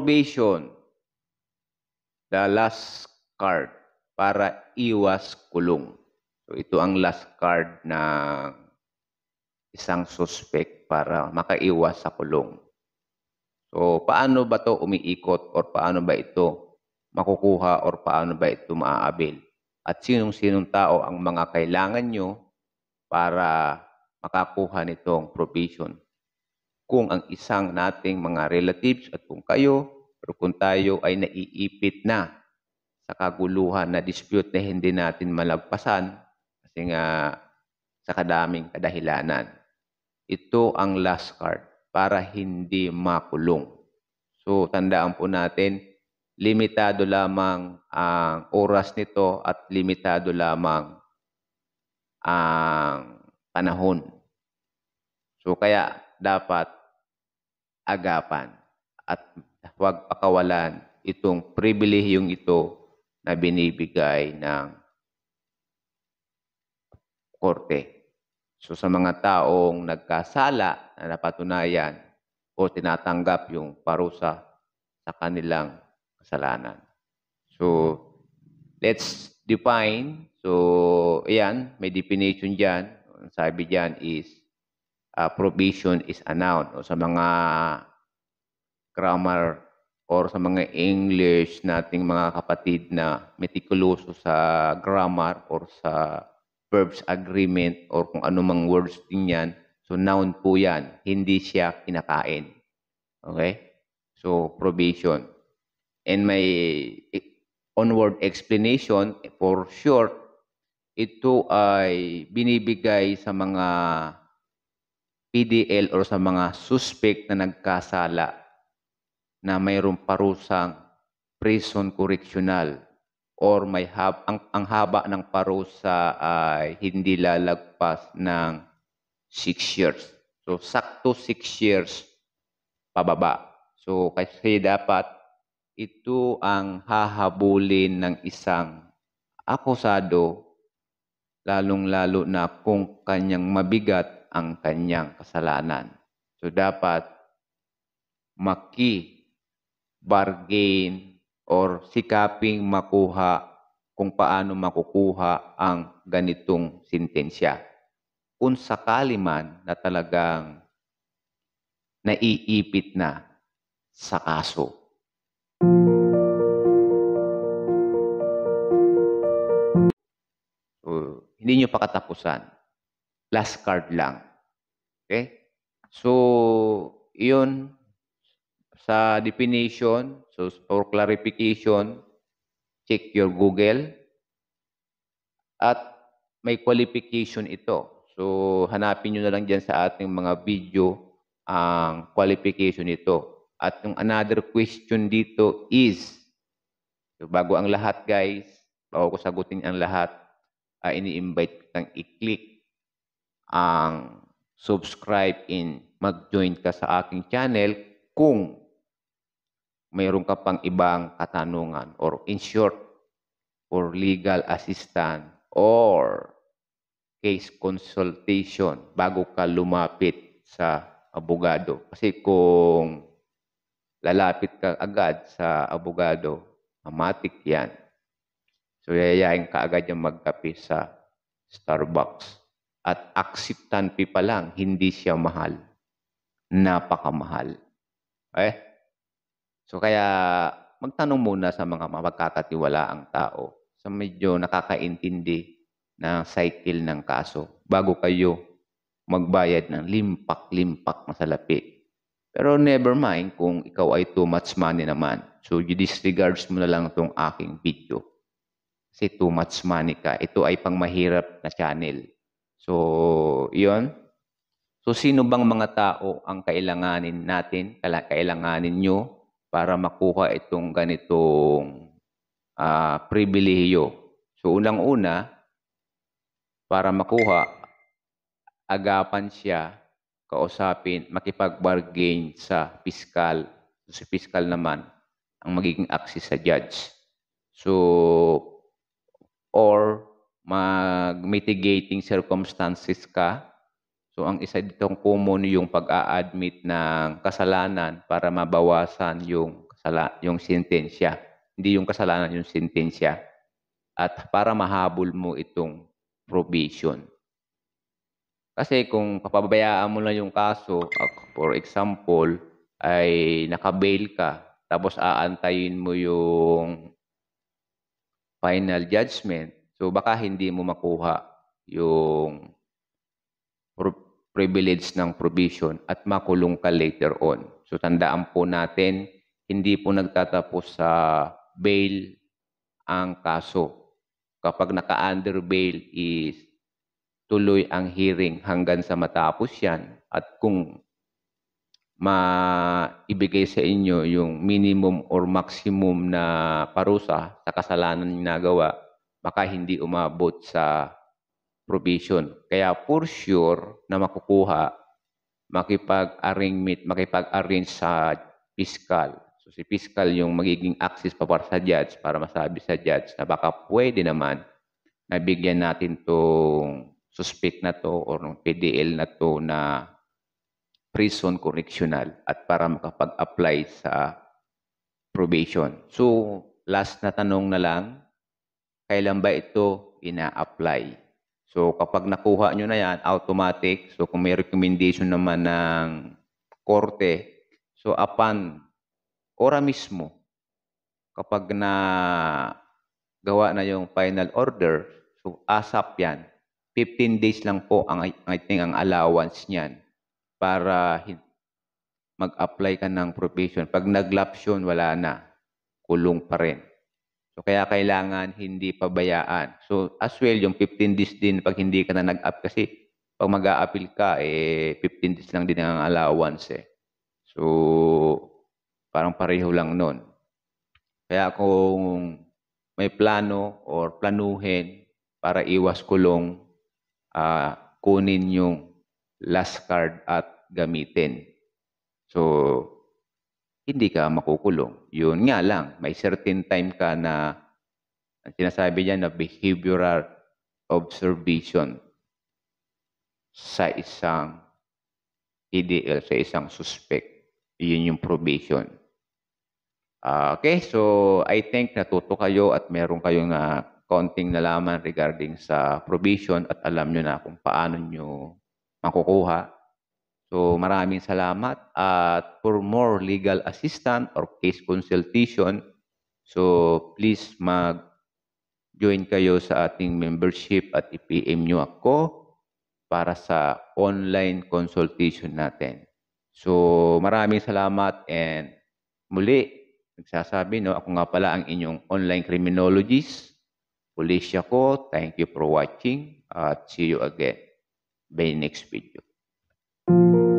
probation, the last card para iwas kulong. So ito ang last card ng isang suspect para makaiwas sa kulong. So paano ba to umiikot or paano ba ito makukuha or paano ba ito maaabil? At sinong-sinong tao ang mga kailangan nyo para makakuha nitong probation? Kung ang isang nating mga relatives at kung kayo o kung tayo ay naiipit na sa kaguluhan na dispute na hindi natin malagpasan kasi nga sa kadaming kadahilanan. Ito ang last card para hindi makulong. So tandaan po natin, limitado lamang ang oras nito at limitado lamang ang panahon. So kaya dapat agapan at huwag pakawalan itong pribilehiyong ito na binibigay ng korte. So sa mga taong nagkasala na napatunayan o tinatanggap yung parusa sa kanilang kasalanan. So let's define. So ayan, may definition dyan. Sabi dyan is probation is a noun. O sa mga grammar or sa mga English nating mga kapatid na metikuloso sa grammar or sa verbs agreement or kung anumang words din yan. So noun po yan. Hindi siya kinakain. Okay? So probation. And may onward explanation, for short, ito ay binibigay sa mga PDL or sa mga suspect na nagkasala na mayroong parusang prison correctional or may ang haba ng parusa ay hindi lalagpas ng 6 years. So sakto 6 years pababa. So kasi dapat ito ang hahabulin ng isang akusado lalong-lalo na kung kanyang mabigat ang kanyang kasalanan. So dapat bargain or sikaping makuha kung paano makukuha ang ganitong sintensya. Kung sakali man na talagang naiipit na sa kaso. So, hindi nyo pa katapusan. Last card lang. Okay? So, yun sa definition, so for clarification, check your Google at may qualification ito. So, hanapin nyo na lang dyan sa ating mga video ang qualification nito. At yung another question dito is, so bago ang lahat guys, bago ko sagutin ang lahat, ini-invite kang i-click ang subscribe and mag-join ka sa aking channel kung mayroon ka pang ibang katanungan or in short, for legal assistance or case consultation bago ka lumapit sa abogado. Kasi kung lalapit ka agad sa abogado, matik yan. So yayain ka agad yung magkape sa Starbucks. At acceptance fee pa lang, hindi siya mahal. Napakamahal. Okay? So kaya magtanong muna sa mga mapagkakatiwalaang tao sa medyo nakakaintindi ng cycle ng kaso bago kayo magbayad ng limpak-limpak na salapi. Pero never mind kung ikaw ay too much money naman. So disregards mo na lang itong aking video. Kasi too much money ka. Ito ay pang mahirap na channel. So, yun. So, sino bang mga tao ang kailanganin natin, kailanganin nyo para makuha itong ganitong pribilehiyo? So, unang-una, para makuha, agapan siya, kausapin, makipag-bargain sa piskal. So, si piskal naman ang magiging access sa judge. So, or mag-mitigating circumstances ka. So, ang isa ditong common yung pag-a-admit ng kasalanan para mabawasan yung yung sentensya. Hindi yung kasalanan, yung sentensya. At para mahabol mo itong probation. Kasi kung papabayaan mo lang yung kaso, for example, ay naka-bail ka, tapos aantayin mo yung final judgment, so baka hindi mo makuha yung privilege ng probation at makulong ka later on. So tandaan po natin, hindi po nagtatapos sa bail ang kaso. Kapag naka-under bail is tuloy ang hearing hanggang sa matapos yan. At kung maibigay sa inyo yung minimum or maximum na parusa sa kasalanan na nagawa, baka hindi umabot sa probation. Kaya for sure na makukuha, makipag-arrange sa fiscal. So si fiscal yung magiging access pa para sa judge para masabi sa judge na baka pwede naman na bigyan natin tong suspect na to or ng PDL na to na prison correctional at para makapag-apply sa probation. So, last na tanong na lang, kailan ba ito ina-apply? So, kapag nakuha nyo na yan, automatic. So, kung may recommendation naman ng korte, so upon ora mismo, kapag na gawa na yung final order, so ASAP yan, 15 days lang po ang allowance niyan para mag-apply ka ng probation. Pag nag-lapse yun, wala na. Kulong pa rin. So, kaya kailangan hindi pabayaan. So, as well, yung 15 days din pag hindi ka na nag-up kasi pag mag-a-appeal ka, 15 days lang din ang allowance eh. So, parang pareho lang nun. Kaya kung may plano or planuhin para iwas kulong, kunin yung last card at gamitin. So, hindi ka makukulong. Yun nga lang, may certain time ka na ang sinasabi niya na behavioral observation sa isang PDL, sa isang suspect. Yun yung probation. Okay, so I think natuto kayo at meron kayong konting nalaman regarding sa probation at alam nyo na kung paano nyo makukuha. So maraming salamat at for more legal assistance or case consultation, so please mag-join kayo sa ating membership at i-PM nyo ako para sa online consultation natin. So maraming salamat and muli, nagsasabi, no, ako nga pala ang inyong online criminologist, Felicia ko. Thank you for watching at see you again by next video.